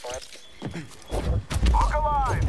Look alive!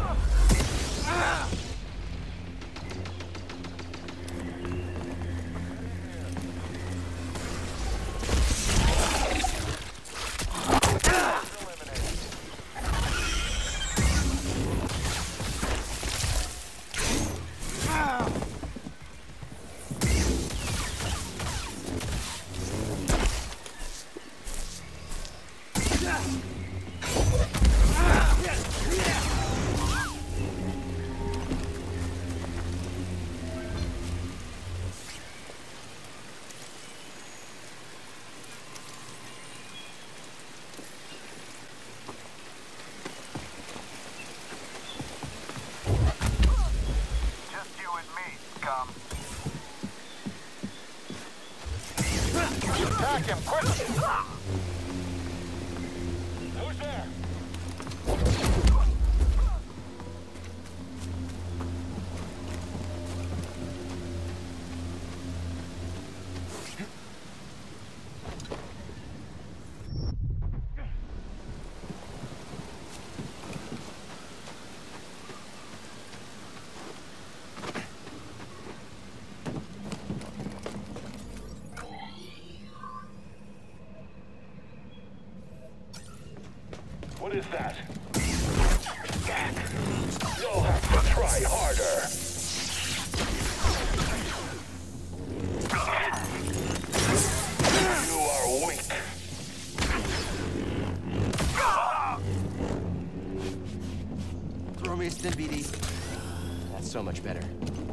Attack him, quick! Who's there? What is that? You'll have to try harder. You are weak. Throw me a stim, BD. That's so much better.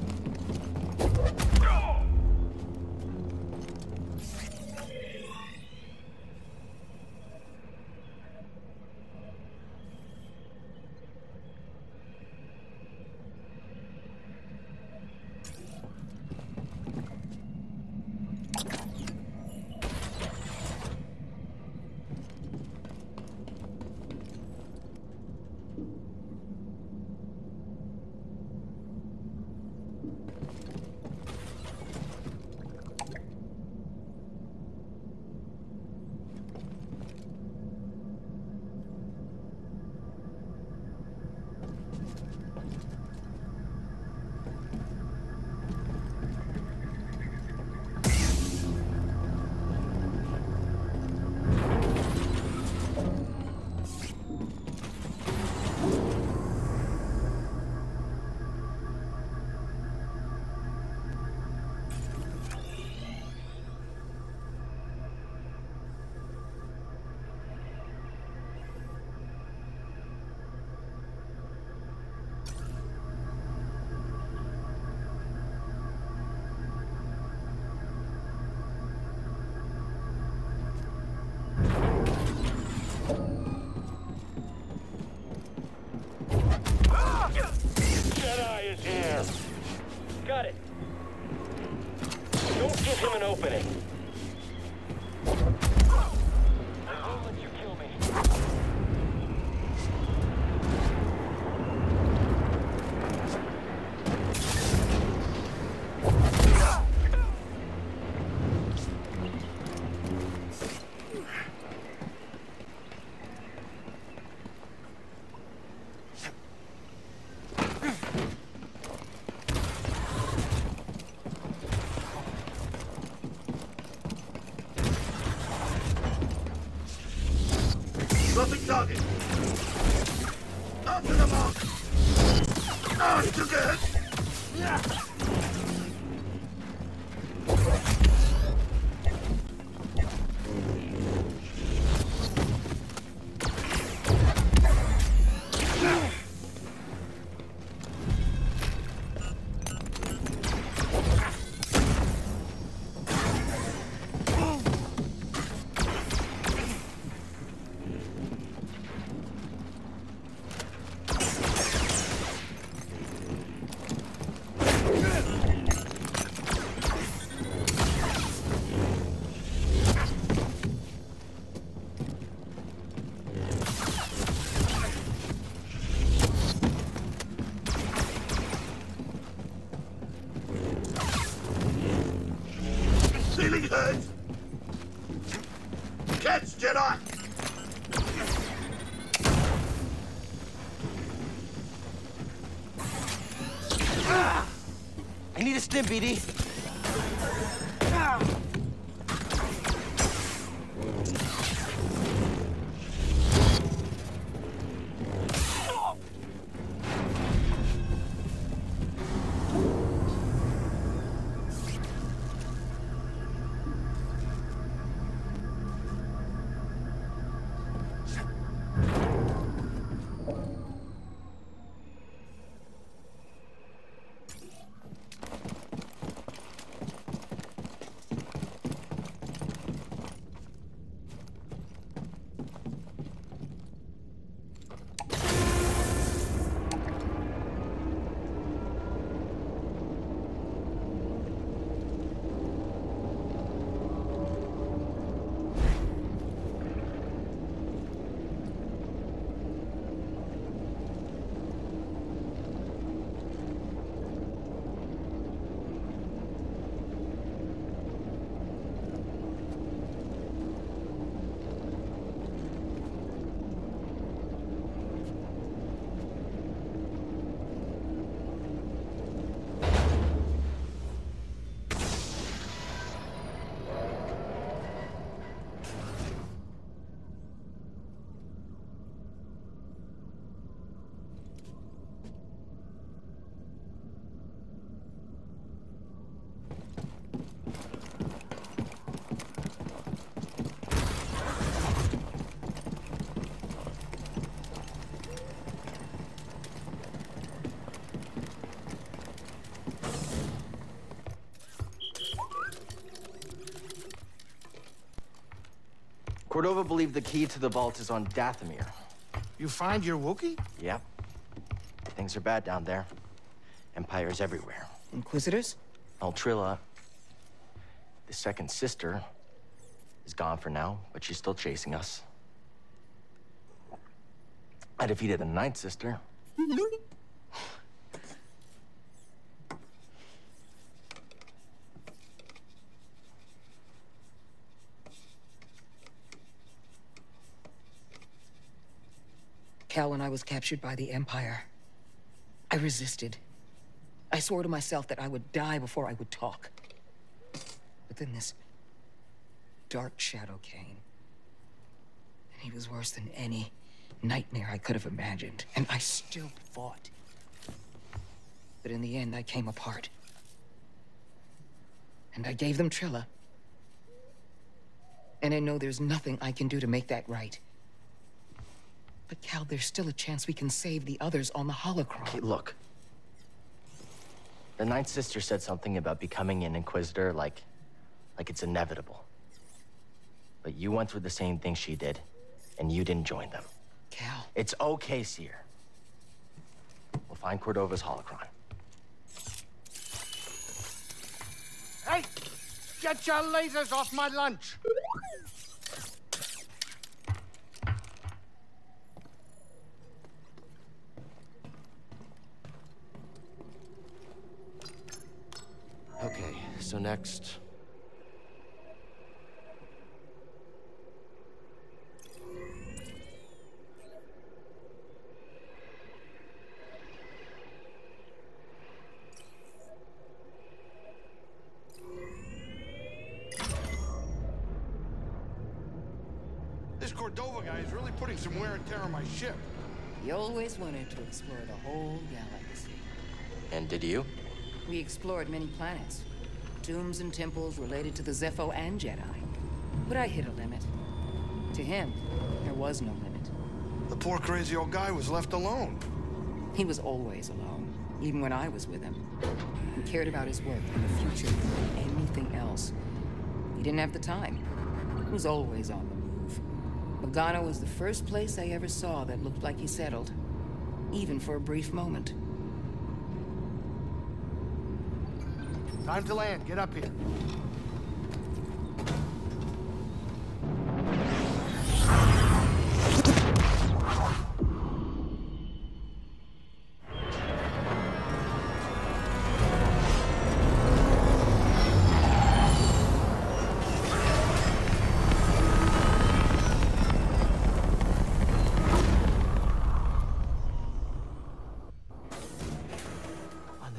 Got it. Don't give him an opening. I won't let you kill me. Dropping target. After the mark. Ah, he took a hit. Yeah. Ceiling heads! Catch, Jedi! I need a stim, BD. Cordova believed the key to the vault is on Dathomir. You find your Wookiee? Yep. Things are bad down there. Empires everywhere. Inquisitors? Altrilla, the second sister, is gone for now, but she's still chasing us. I defeated the ninth sister. Cal, when I was captured by the Empire, I resisted. I swore to myself that I would die before I would talk. But then this dark shadow came. And he was worse than any nightmare I could have imagined. And I still fought. But in the end, I came apart. And I gave them Trilla. And I know there's nothing I can do to make that right. But Cal, there's still a chance we can save the others on the holocron. Okay, look. The ninth sister said something about becoming an Inquisitor like it's inevitable. But you went through the same thing she did, and you didn't join them. Cal. It's okay, Seer. We'll find Cordova's holocron. Hey! Get your lasers off my lunch! Okay, so next... This Cordova guy is really putting some wear and tear on my ship. He always wanted to explore the whole galaxy. And did you? We explored many planets. Tombs and temples related to the Zepho and Jedi. But I hit a limit. To him, there was no limit. The poor crazy old guy was left alone. He was always alone, even when I was with him. He cared about his work and the future more than anything else. He didn't have the time. He was always on the move. Bogano was the first place I ever saw that looked like he settled, even for a brief moment. Time to land. Get up here.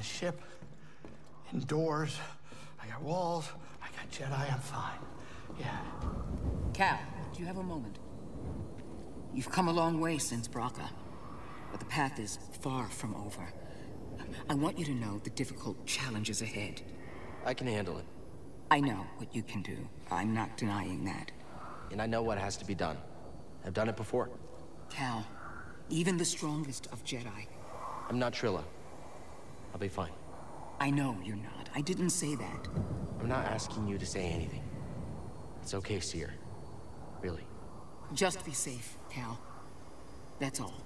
ship, indoors. I got walls. I got Jedi. I'm fine. Yeah. Cal, do you have a moment? You've come a long way since Braca, but the path is far from over. I want you to know the difficult challenges ahead. I can handle it. I know what you can do. I'm not denying that. And I know what has to be done. I've done it before. Cal, even the strongest of Jedi. I'm not Trilla. I'll be fine. I know you're not. I didn't say that. I'm not asking you to say anything. It's okay, Cere. Really. Just be safe, Cal. That's all.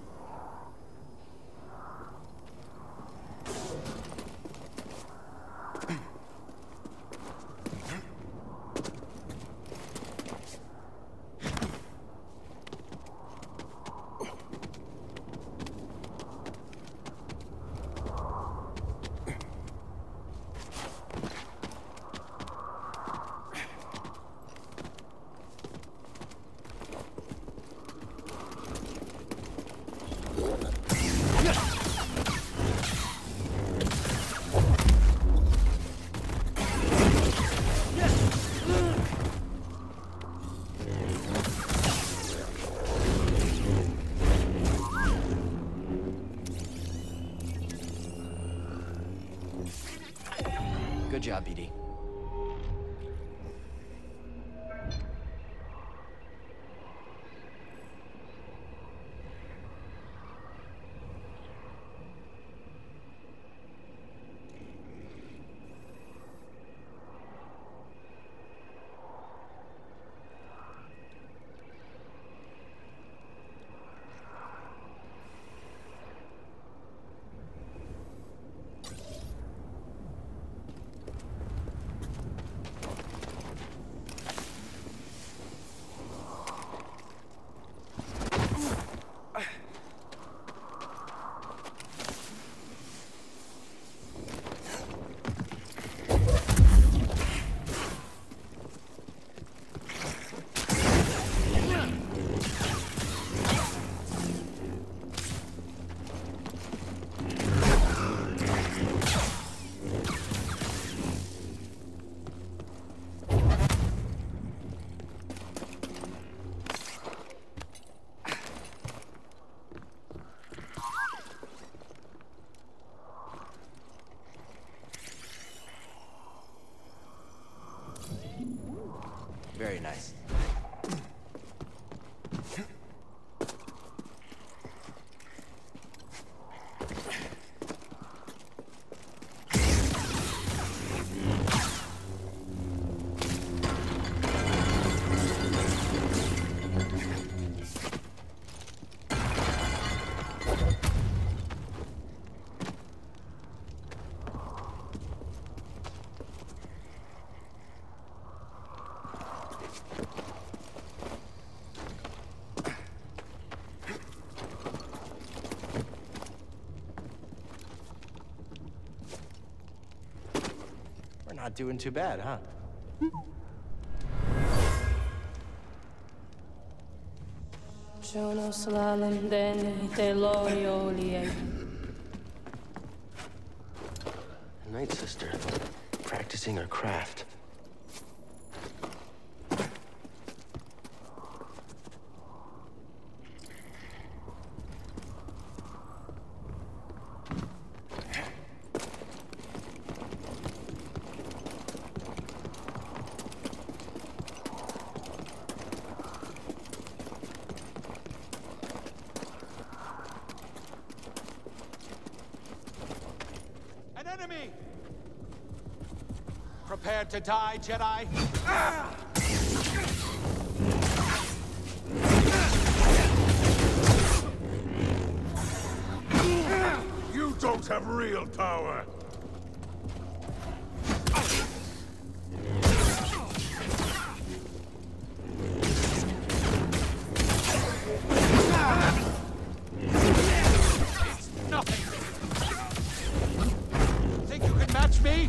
Good job, BD. Very nice. Not doing too bad, huh? Night Sister, practicing her craft. Prepared to die, Jedi? You don't have real power! It's nothing! Think you can match me?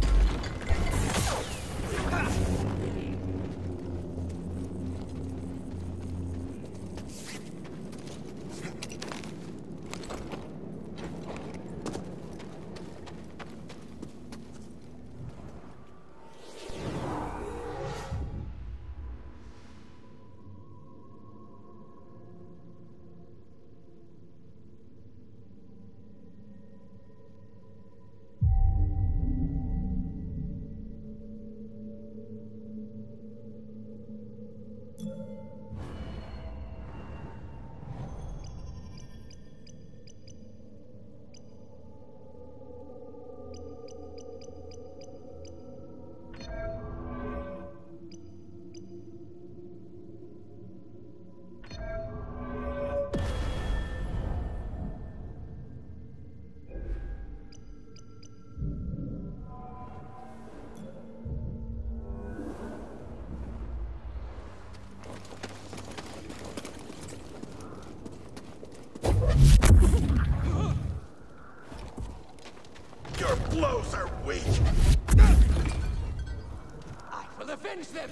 Those are weak. I will avenge them!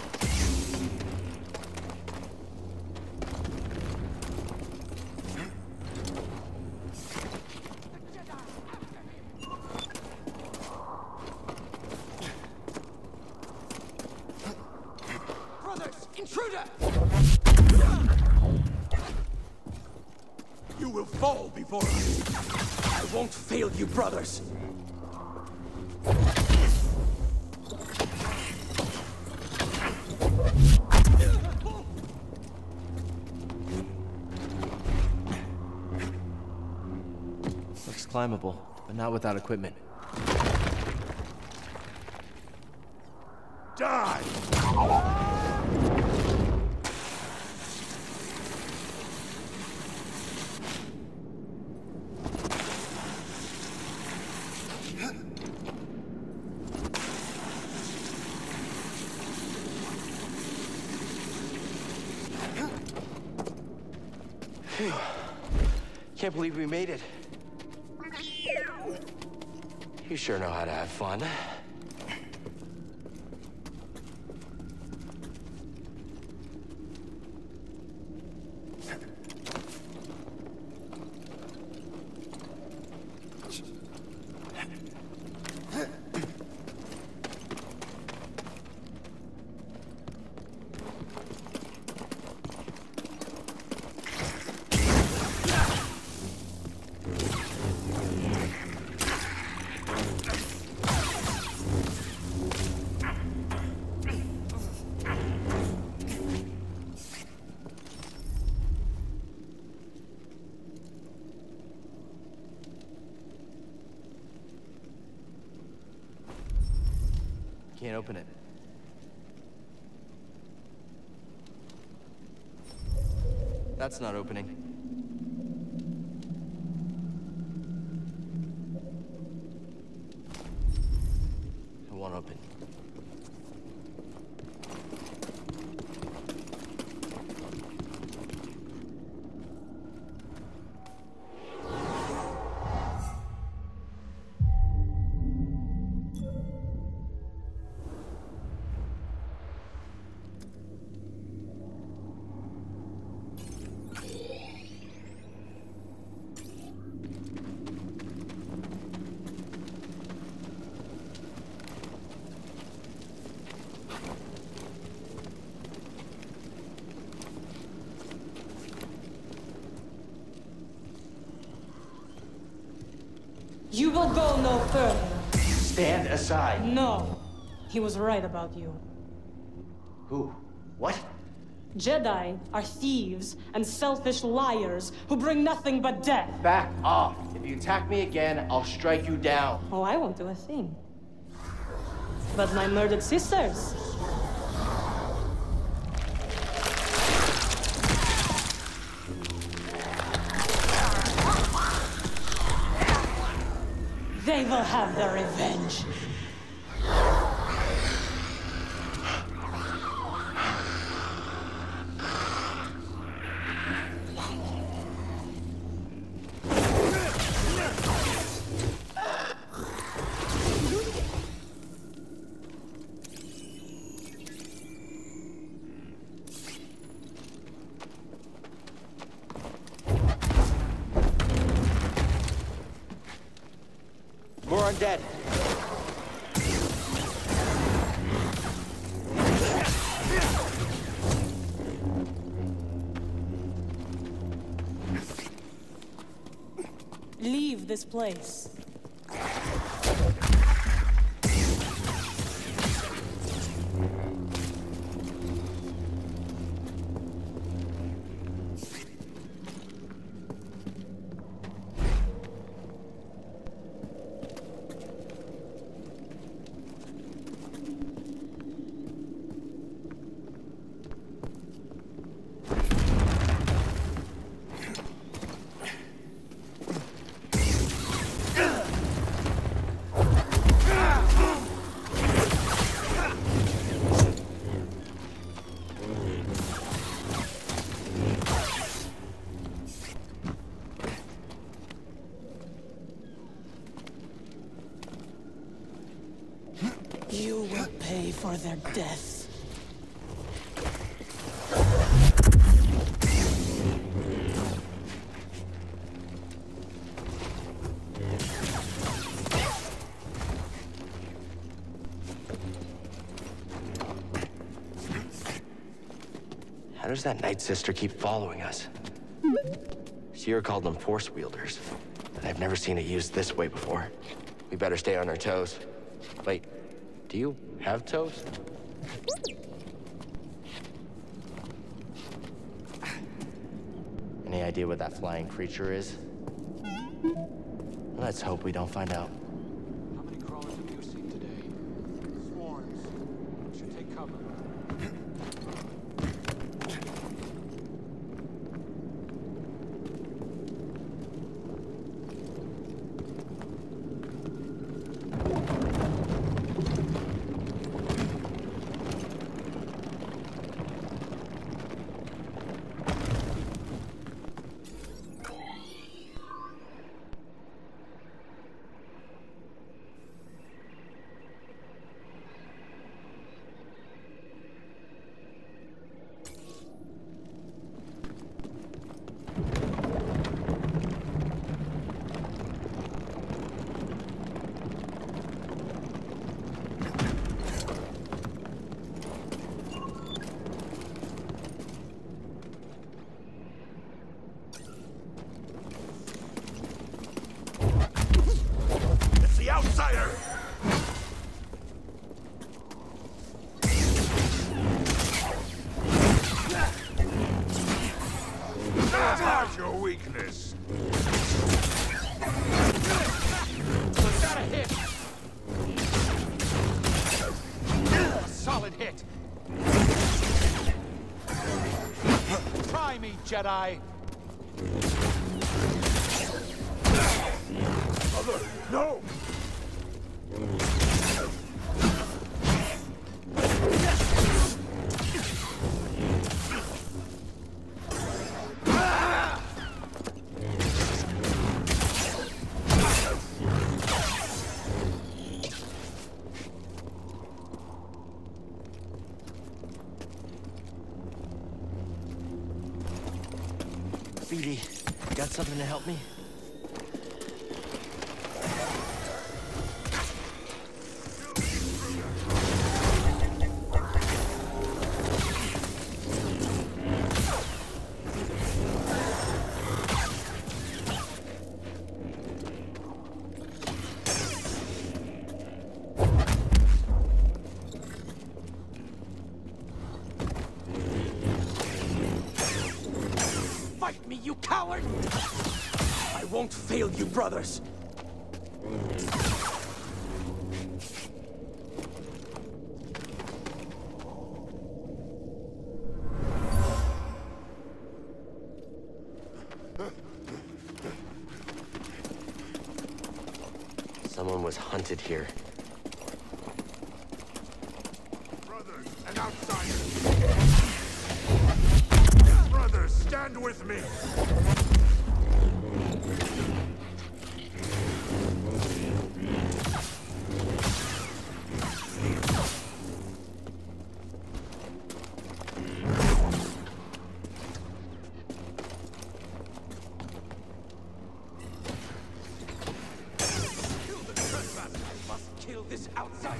Brothers, intruder! You will fall before us. I won't fail you, brothers. Looks climbable, but not without equipment. Die! Can't believe we made it. You sure know how to have fun. Can't open it. That's not opening. It won't open. You will go no further. Stand aside. No. He was right about you. Who? What? Jedi are thieves and selfish liars who bring nothing but death. Back off. If you attack me again, I'll strike you down. Oh, I won't do a thing. But my murdered sisters. They will have their revenge. More undead. Leave this place. pay for their death. How does that Night Sister keep following us? Sierra called them Force Wielders, and I've never seen it used this way before. We better stay on our toes. Wait, do you have toes? Any idea what that flying creature is? Let's hope we don't find out. How many crawlers have you seen today? Swarms. We should take cover. Outsider! That's your weakness. Got a hit! A solid hit! Try me, Jedi! Mother, no! BD, got something to help me? Fight me, you coward! I won't fail you, brothers! Someone was hunted here. Brothers and outsiders! Brothers, stand with me! Kill this outsider!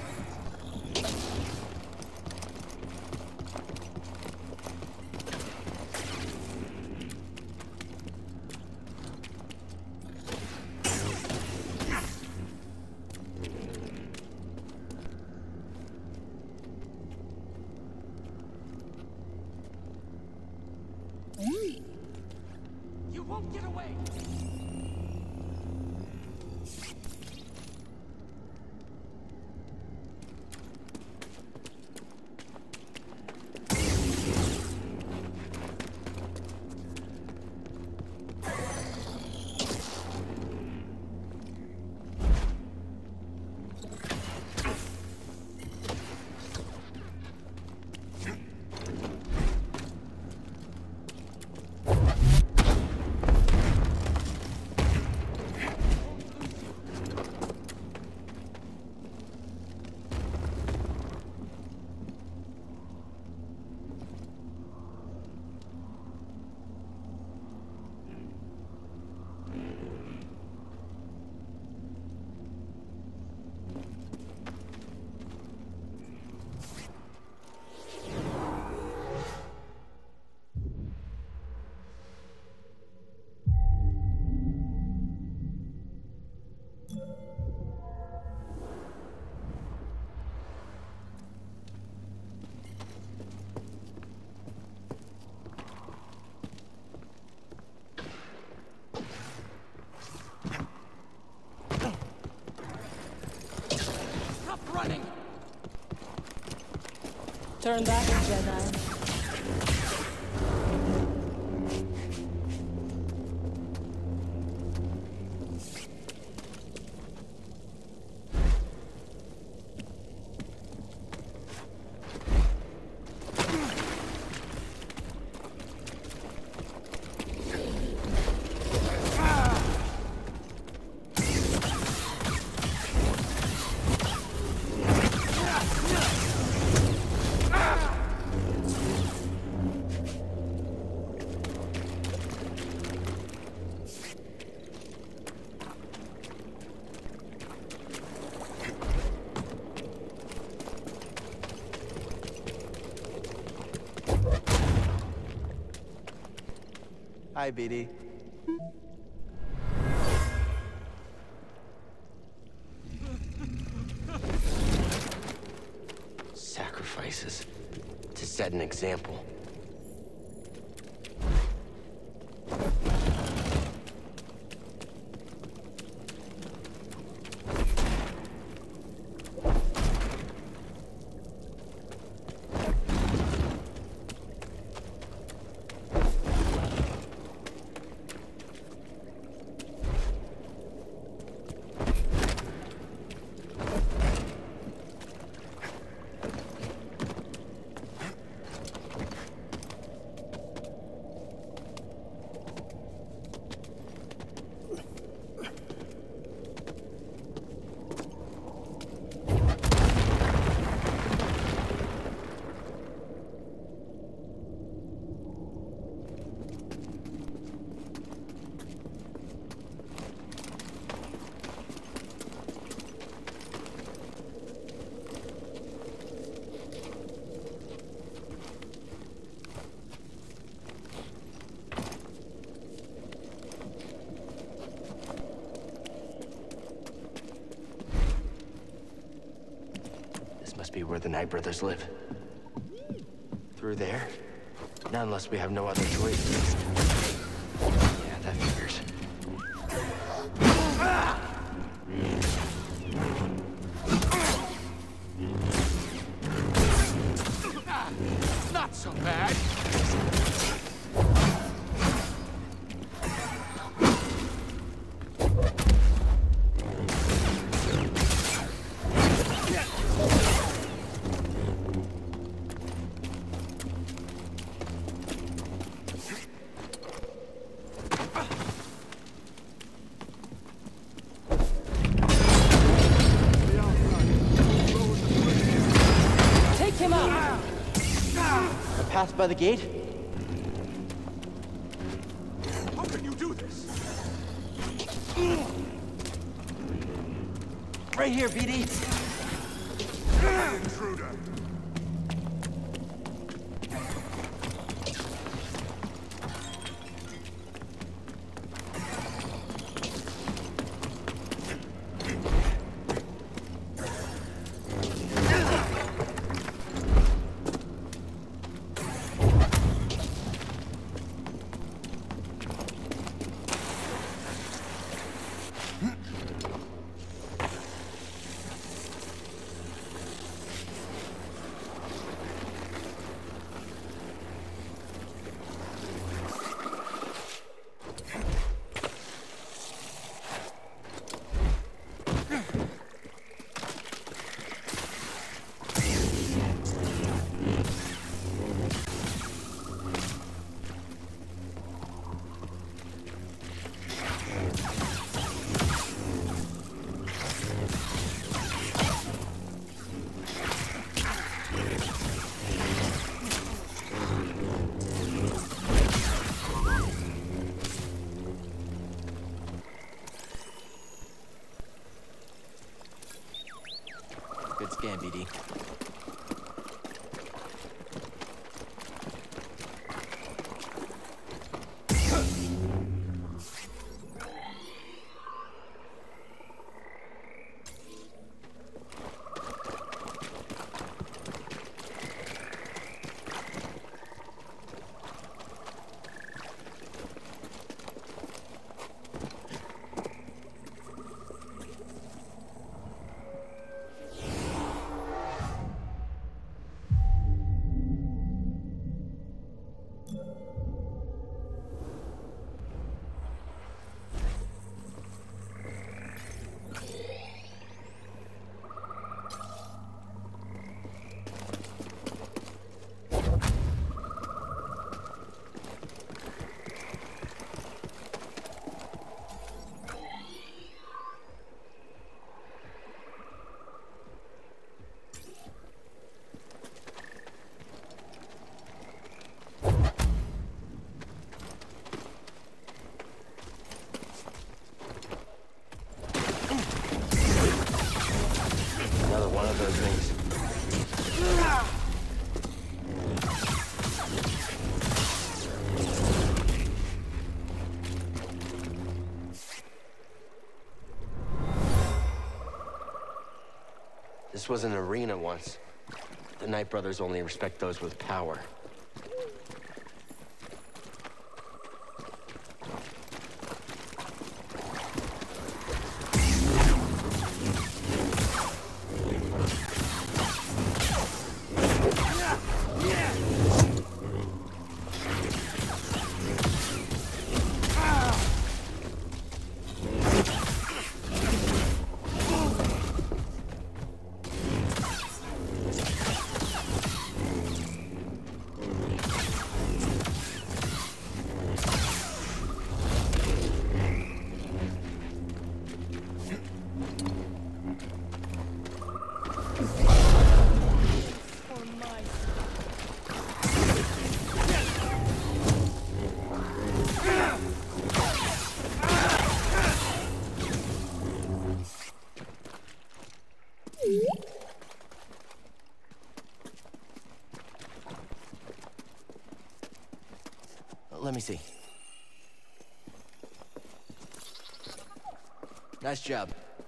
You won't get away! running! Turn back, Jedi. Hi, BD. Sacrifices to set an example. Must be where the Knight brothers live. Through there? Not unless we have no other choice. Yeah, that figures. Not so bad. Path by the gate? How can you do this? Right here, BD. Intruder. Good scan, BD. about those things. This was an arena once. The Knight Brothers only respect those with power. Let me see. Nice job.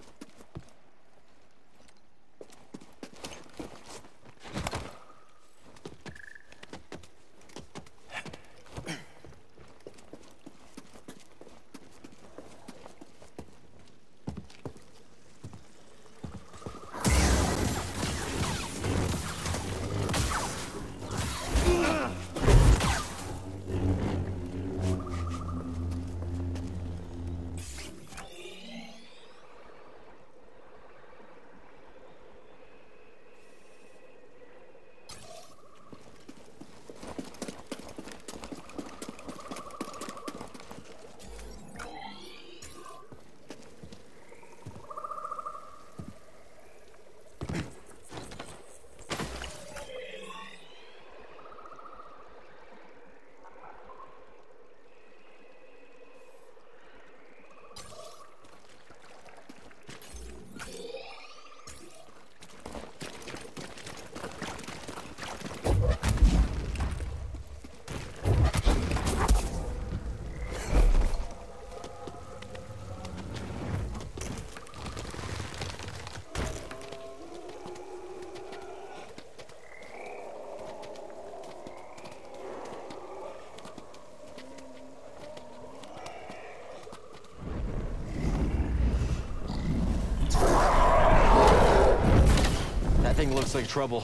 Thing looks like trouble.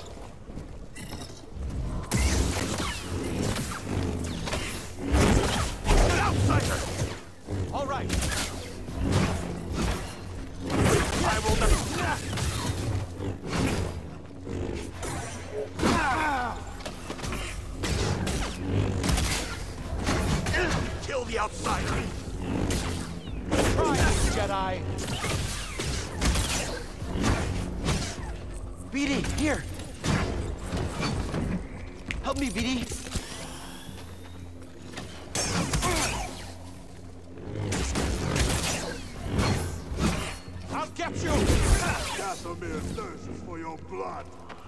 Outsider! All right. I will not. Kill the outsider. Try this, Jedi. BD, here! Help me, BD! I'll get you! Dathomir thirsts for your blood.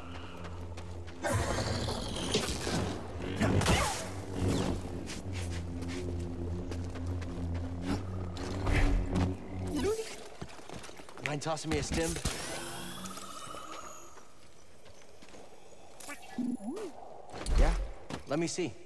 Mind tossing me a stim? Yeah? Let me see.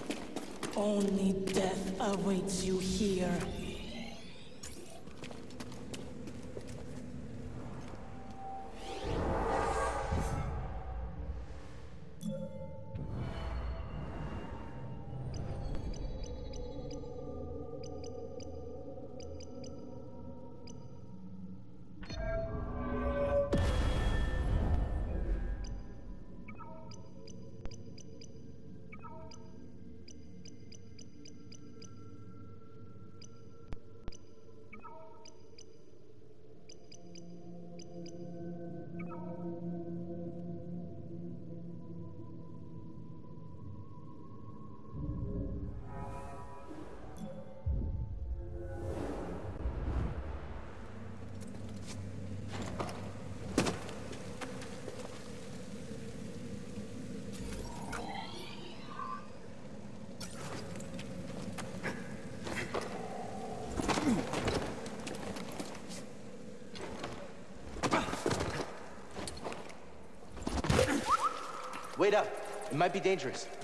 Only death awaits you here. Wait up. It might be dangerous.